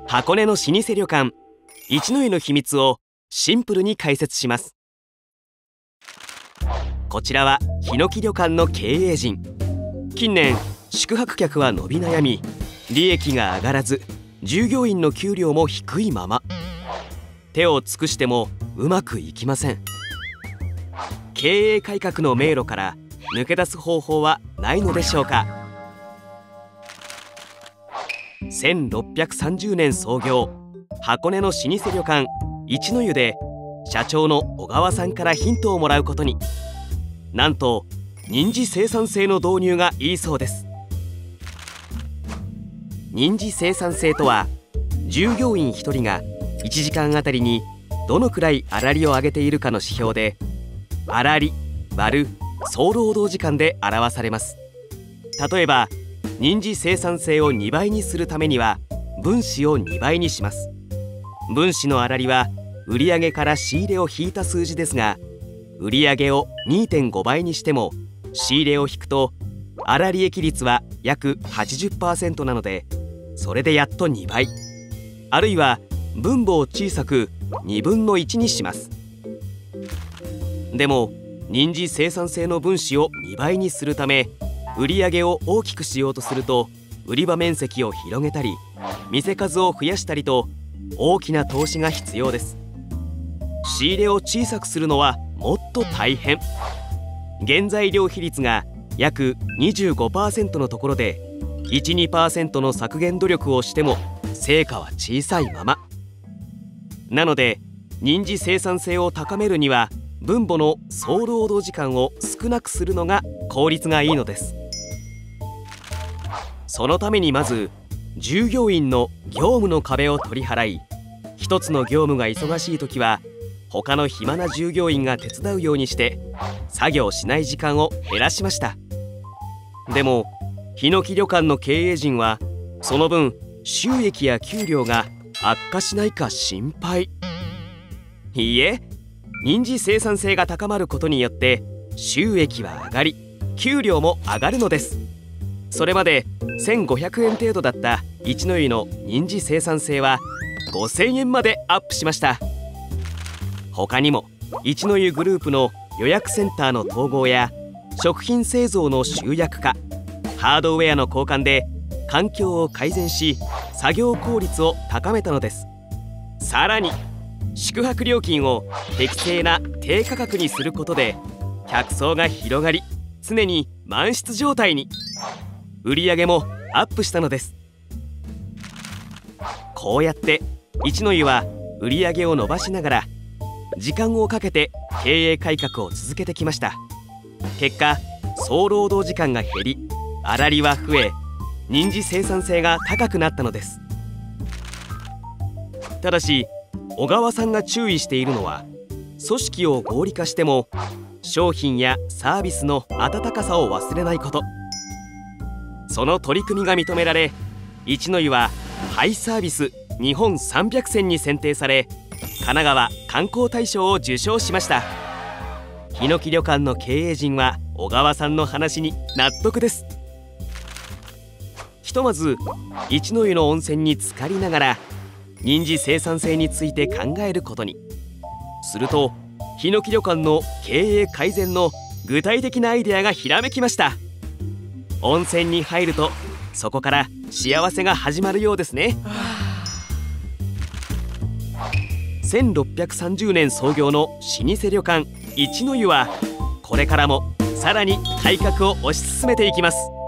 箱根の老舗旅館一の湯の秘密をシンプルに解説します。こちらはヒノキ旅館の経営陣。近年宿泊客は伸び悩み、利益が上がらず従業員の給料も低いまま、手を尽くしてもうまくいきません。経営改革の迷路から抜け出す方法はないのでしょうか。1630年創業、箱根の老舗旅館一の湯で社長の小川さんからヒントをもらうことに。なんと人事生産性の導入がいいそうです。人事生産性とは、従業員1人が1時間あたりにどのくらい粗利を上げているかの指標で、粗利割る総労働時間で表されます。例えば人事生産性を2倍にするためには分子を2倍にします。分子の粗利は売上から仕入れを引いた数字ですが、売上を 2.5 倍にしても仕入れを引くと粗利益率は約 80% なので、それでやっと2倍、あるいは分母を小さく2分の1にします。でも人事生産性の分子を2倍にするため、売上を大きくしようとすると売り場面積を広げたり店数を増やしたりと大きな投資が必要です。仕入れを小さくするのはもっと大変。原材料比率が約 25% のところで 1,2% の削減努力をしても成果は小さいままなので、人事生産性を高めるには分母の総労働時間を少なくするのが効率がいいのです。そのためにまず従業員の業務の壁を取り払い、一つの業務が忙しい時は他の暇な従業員が手伝うようにして作業しない時間を減らしました。でもヒノキ旅館の経営陣はその分収益や給料が悪化しないか心配。いいえ、人事生産性が高まることによって収益は上がり給料も上がるのです。それまで1500円程度だった一の湯の人事生産性は5000円までアップしました。他にも一の湯グループの予約センターの統合や食品製造の集約化、ハードウェアの交換で環境を改善し作業効率を高めたのです。さらに宿泊料金を適正な低価格にすることで客層が広がり、常に満室状態に。売上もアップしたのです。こうやって一の湯は売上を伸ばしながら時間をかけて経営改革を続けてきました。結果総労働時間が減り粗利は増え、人事生産性が高くなったのです。ただし小川さんが注意しているのは、組織を合理化しても商品やサービスの温かさを忘れないこと。その取り組みが認められ、一の湯はハイサービス日本300選に選定され、神奈川観光大賞を受賞しました。ヒノキ旅館の経営陣は小川さんの話に納得です。ひとまず一の湯の温泉に浸かりながら人事生産性について考えることに。するとヒノキ旅館の経営改善の具体的なアイデアがひらめきました。温泉に入るとそこから幸せが始まるようですね。1630年創業の老舗旅館一の湯はこれからもさらに改革を推し進めていきます。